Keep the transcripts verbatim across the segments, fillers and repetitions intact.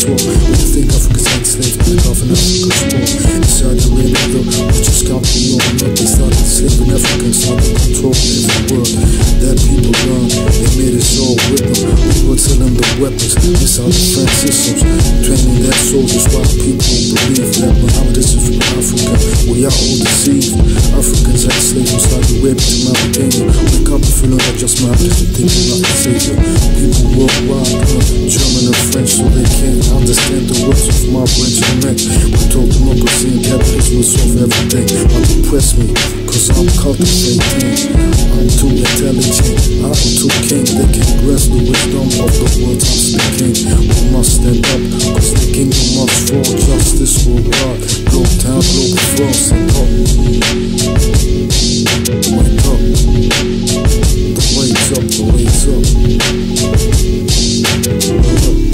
JustWar. When you think Africa's enslaved, like half an Africa's war. Inside the rain of the we just can't be on up. They started enslaving Africans, now they control every world that people learn. They made us all with them. We were telling the weapons, miss our defense systems, training their soldiers while people believe that Muhammad is from Africa. We are all deceived. Africans enslaved from Saudi Arabia to Mauritania. Wake up and feeling like just Muhammad is thinking like a savior. People worldwide learn German and French so they can't understand the words of my branch and neck. We told democracy and capitalism will solve everything. But depress me, cause I'm cultivating. I'm too intelligent, I am too king. They can't grasp the wisdom of the words I'm speaking. We must stand up, cause the kingdom must fall. Justice will rise. Globetown, Globalfirm, stand up. Wake up. The wake's up, the wake's up. Wake up.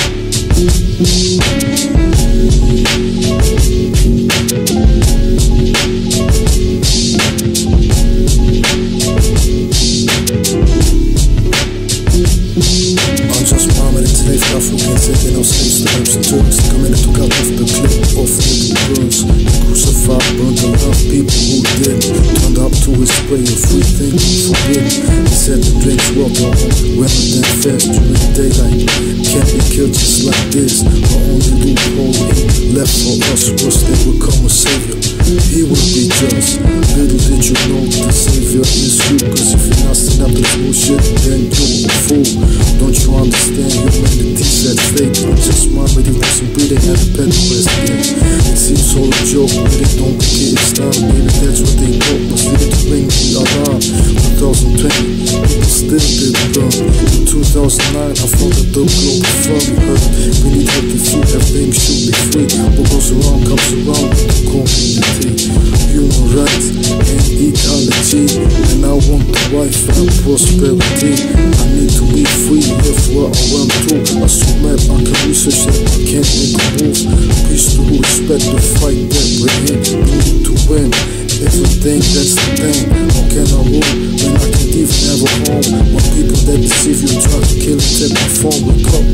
Africans taking our slaves to Arabs and Turks, coming and took out off the clip of little girls. Crucified, burned a lot of people who did. Turned up to his spray of free thinking forbidden. He said the drinks water on women then fast during daylight. Can't be killed just like this. The only loophole he left for us was they would come a savior. He would be just. Little did you know the savior is you. Cause if you're not standing up to bullshit, then you're a fool. Don't you understand humanity's at stake? I'm just my ready for some breathing at the pen quest. It seems all a joke, but it don't make it stop. Maybe that's what they thought, but they didn't ring the alarm. twenty twenty, people still didn't learn. In two thousand nine, I founded the Globalfirm. You heard, we need healthy food, everything should be free. What goes around comes around with the community. Human rights and ecology, and I want the wife and prosperity. I need to be free, live where I want to. I so mad I can research that I can't make a move. Peace to respect the fight that we're in. We need to win. Everything, that's the thing. How can I rule when I can't even have a home? When people that deceive you try to kill and take my phone. Wake up.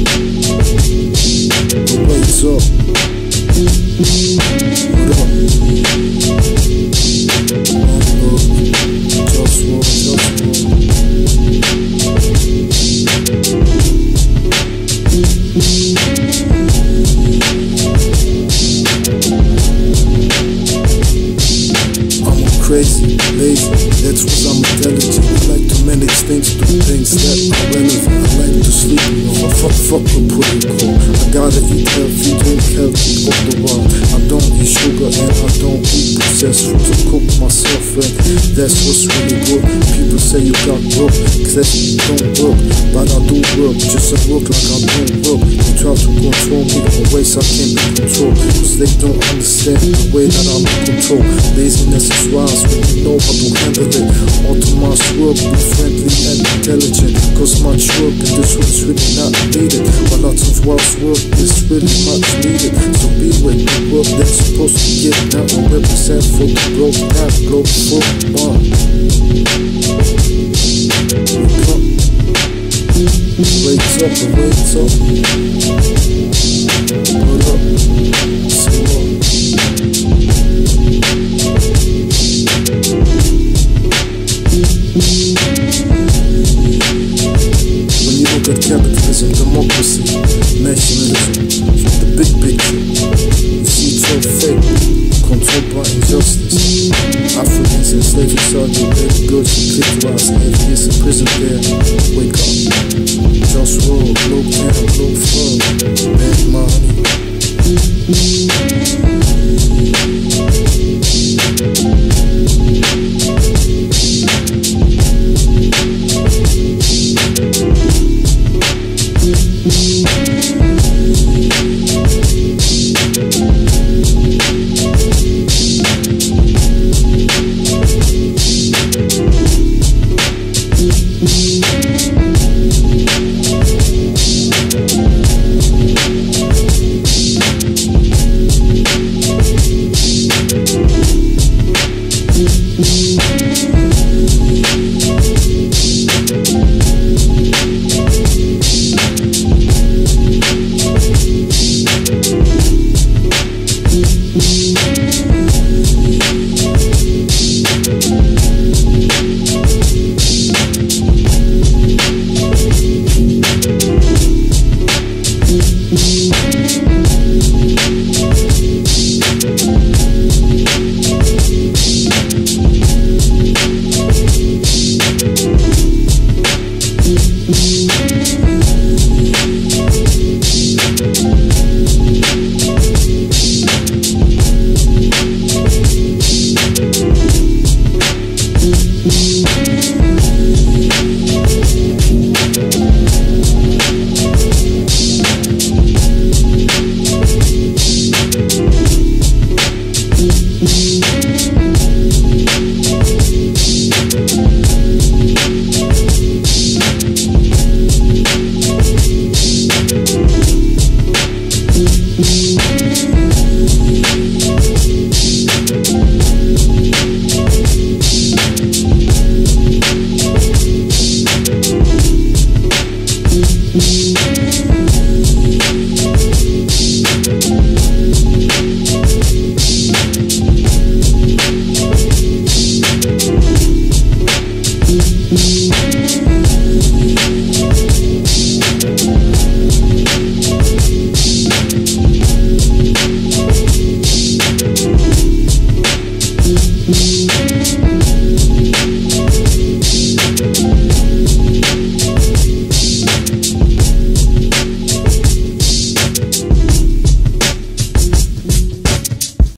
The wake's up. What up? One love. JustWar, JustWar. Crazy, lazy, that's what I'm intelligent. I like to manage things, do things that are relevant. I like to sleep, you know, fuck, fuck the protocol. I gotta eat healthy, drink healthy all the while. I don't eat sugar and I don't eat processed foods. I cook myself and that's what's really good. People say you got work, cause that don't work. But I do work, just I work like I don't work. They try to control me in ways I can't be controlled. Cause they don't understand the way that I'm in control. Laziness is wise when you know how to handle it. Autonomous work, be friendly and intelligent. Cause much work in this one's really not needed. But lots of wise work is really much needed. So be with the work that's supposed to get down and represent for the growth path. Globalfirm one. Wakes up and wakes up. What up? Say what? When you look at capitalism, democracy, nationalism, from the big picture, you see it's all fake, controlled by injustice. Africans enslaved in Saudi Arabia, girls who clitoris, atheists in prison there. Wake up. JustWar, Globetown, Globalfirm, bad money. Thank you.